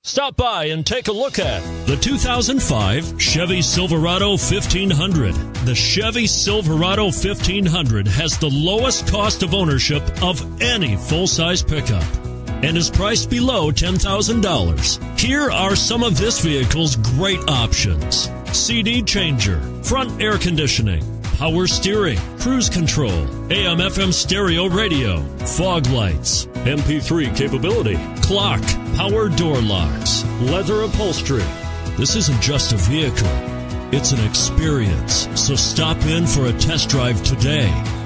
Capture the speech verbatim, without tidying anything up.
Stop by and take a look at the two thousand five Chevy Silverado fifteen hundred. The Chevy Silverado fifteen hundred has the lowest cost of ownership of any full-size pickup and is priced below ten thousand dollars. Here are some of this vehicle's great options: C D changer, front air conditioning, power steering, cruise control, A M F M stereo radio, fog lights, M P three capability, clock, power door locks, leather upholstery. This isn't just a vehicle, it's an experience. So stop in for a test drive today.